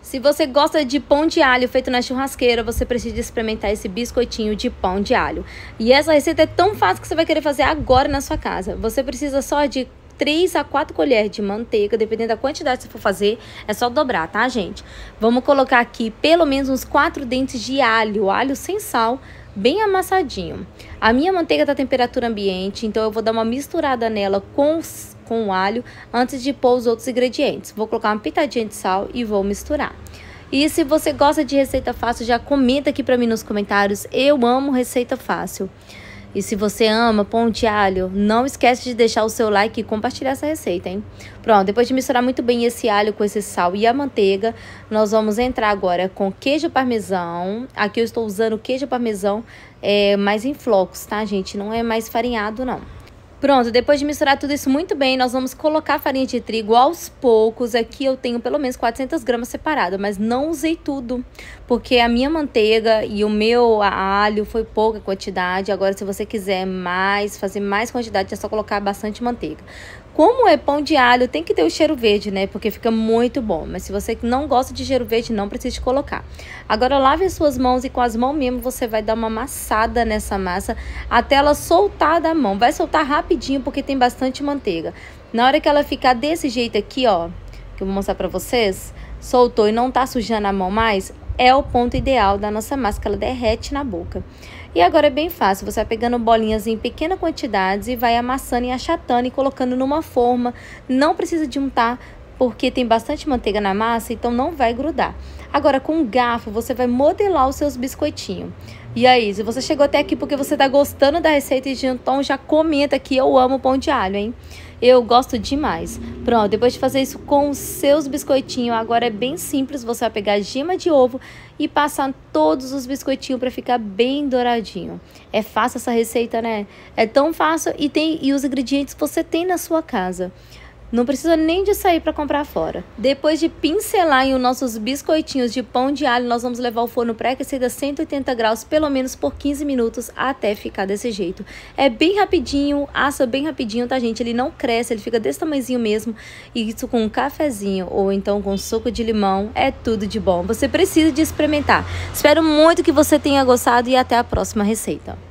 Se você gosta de pão de alho feito na churrasqueira, você precisa experimentar esse biscoitinho de pão de alho. E essa receita é tão fácil que você vai querer fazer agora na sua casa. Você precisa só de 3 a 4 colheres de manteiga, dependendo da quantidade que você for fazer, é só dobrar, tá, gente? Vamos colocar aqui pelo menos uns 4 dentes de alho, alho sem sal, bem amassadinho. A minha manteiga tá a temperatura ambiente, então eu vou dar uma misturada nela com o alho antes de pôr os outros ingredientes. Vou colocar uma pitadinha de sal e vou misturar. E se você gosta de receita fácil, já comenta aqui pra mim nos comentários. Eu amo receita fácil. E se você ama pão de alho, não esquece de deixar o seu like e compartilhar essa receita, hein? Pronto, depois de misturar muito bem esse alho com esse sal e a manteiga, nós vamos entrar agora com queijo parmesão. Aqui eu estou usando queijo parmesão mais em flocos, tá, gente? Não é mais farinhado, não. Pronto, depois de misturar tudo isso muito bem, nós vamos colocar a farinha de trigo aos poucos. Aqui eu tenho pelo menos 400 gramas separado, mas não usei tudo, porque a minha manteiga e o meu alho foi pouca quantidade. Agora, se você quiser fazer mais quantidade, é só colocar bastante manteiga. Como é pão de alho, tem que ter o cheiro verde, né? Porque fica muito bom. Mas se você não gosta de cheiro verde, não precisa colocar. Agora, lave as suas mãos e com as mãos mesmo você vai dar uma amassada nessa massa até ela soltar da mão. Vai soltar rapidinho porque tem bastante manteiga. Na hora que ela ficar desse jeito aqui, ó, que eu vou mostrar pra vocês, soltou e não tá sujando a mão mais, é o ponto ideal da nossa massa, que ela derrete na boca. E agora é bem fácil, você vai pegando bolinhas em pequenas quantidades e vai amassando e achatando e colocando numa forma. Não precisa de untar, porque tem bastante manteiga na massa, então não vai grudar. Agora, com um garfo, você vai modelar os seus biscoitinhos. E aí, se você chegou até aqui porque você tá gostando da receita, então já comenta que eu amo pão de alho, hein? Eu gosto demais. Pronto, depois de fazer isso com os seus biscoitinhos, agora é bem simples. Você vai pegar a gema de ovo e passar todos os biscoitinhos para ficar bem douradinho. É fácil essa receita, né? É tão fácil e os ingredientes você tem na sua casa. Não precisa nem de sair para comprar fora. Depois de pincelar os nossos biscoitinhos de pão de alho, nós vamos levar ao forno pré-aquecido a 180 graus, pelo menos por 15 minutos, até ficar desse jeito. É bem rapidinho, assa bem rapidinho, tá, gente? Ele não cresce, ele fica desse tamanhozinho mesmo. E isso com um cafezinho ou então com suco de limão, é tudo de bom. Você precisa de experimentar. Espero muito que você tenha gostado e até a próxima receita.